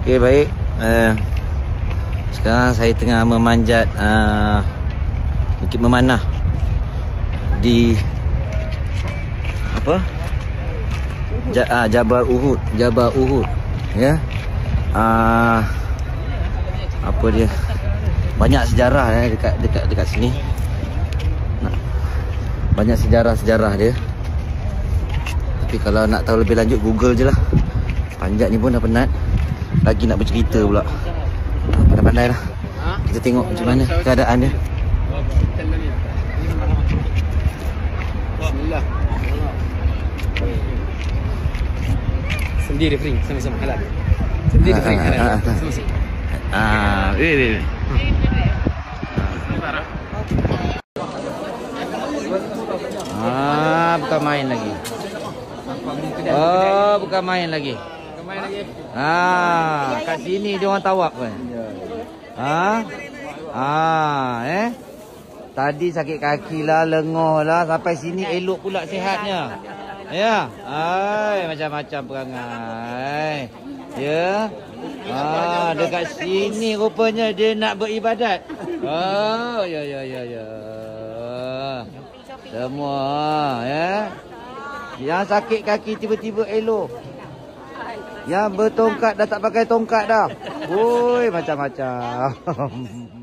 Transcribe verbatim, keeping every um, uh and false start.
Okey, baik. Uh, sekarang saya tengah memanjat uh, Bukit Memanah di apa? Ja, uh, Jabal Uhud, Jabal Uhud, ya. Uh, apa dia? Banyak sejarah ya dekat dekat dekat sini. Nah, banyak sejarah-sejarah dia. Tapi kalau nak tahu lebih lanjut, Google je lah. Panjat ni pun dah penat, lagi nak bercerita pula. Pandai-pandai lah. Kita tengok macam mana keadaan dia. Bismillah. Sendiri free, sama-sama halal. Sendiri free halal. Sama-sama. Ah, eh, eh. Ah, bukan main lagi. Oh, bukan main lagi. Bukan main lagi. Ah, kat sini dia orang tawaf kan? Ah, ah, eh. Tadi sakit kaki lah, lengoh lah, sampai sini elok pula sihatnya. Ya, ai macam-macam perangai. Ya. Ah, dekat sini rupanya dia nak beribadat. Oh, ya ya ya ya. Semua, ya. Yang sakit kaki tiba-tiba elok. Yang bertongkat dah tak pakai tongkat dah. Woi, macam-macam.